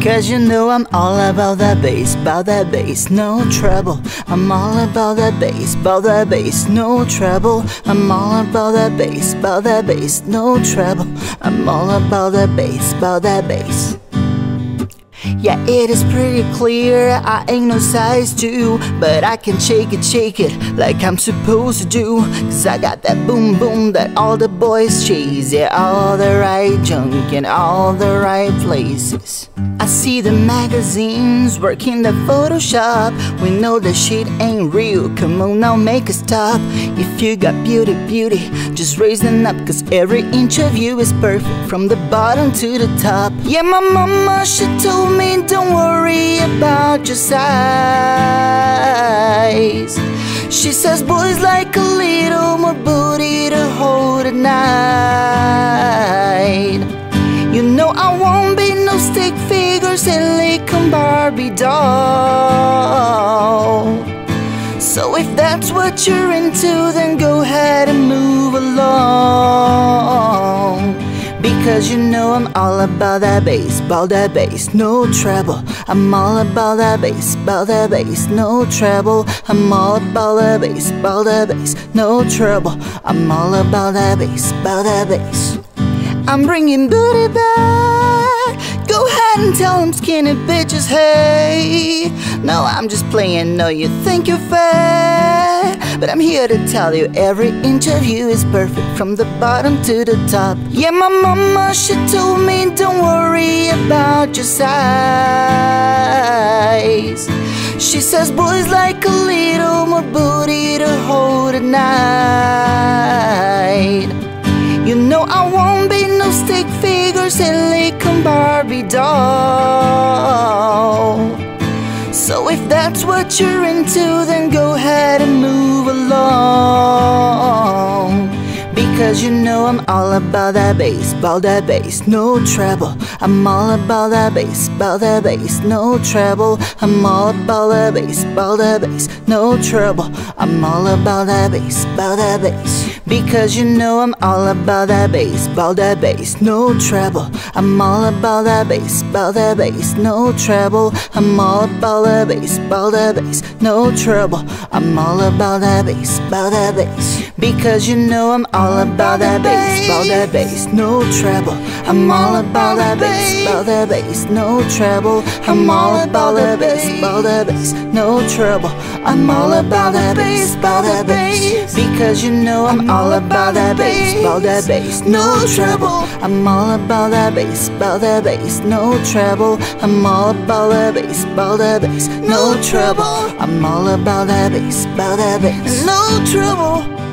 Cause you know I'm all about that bass, no trouble. I'm all about that bass, no trouble. I'm all about that bass, no trouble. I'm all about that bass. Yeah, it is pretty clear I ain't no size 2, but I can shake it like I'm supposed to do. Cause I got that boom boom that all the boys chase. Yeah, all the right junk in all the right places. I see the magazines working the Photoshop. We know that shit ain't real, come on now make a stop. If you got beauty, just raise them up. Cause every inch of you is perfect from the bottom to the top. Yeah, my mama, she told me don't worry about your size. She says boys like a little more booty to hold at night. You know I won't be no stick figure, silicone Barbie doll. So if that's what you're into, then go ahead and move along. Because you know I'm all about that bass, no trouble. I'm all about that bass, no trouble. I'm all about that bass, no trouble. I'm all about that bass, I'm bringing booty back. Go ahead and tell them skinny bitches, hey. No, I'm just playing, no, you think you're fat, but I'm here to tell you every inch of you is perfect from the bottom to the top. Yeah, my mama, she told me don't worry about your size. She says boys like a little more booty to hold at night. You know I won't be no stick figure, silicone Barbie doll. So if that's what you're into, then go ahead and move along. Because you know I'm all about that bass, no trouble. I'm all about that bass, no trouble. I'm all about that bass, no trouble. I'm all about that bass, Because you know I'm all about that bass, no trouble. I'm all about that bass, no trouble. I'm all about that bass, no trouble. I'm all about that bass, Because you know I'm all about that bass, no trouble. I'm all about that bass, no trouble. I'm all about that bass, no trouble. I'm all about that bass, Because you know I'm all about that bass, no trouble. I'm all about that bass, no trouble. I'm all about that bass, no trouble. I'm all about that bass, no trouble.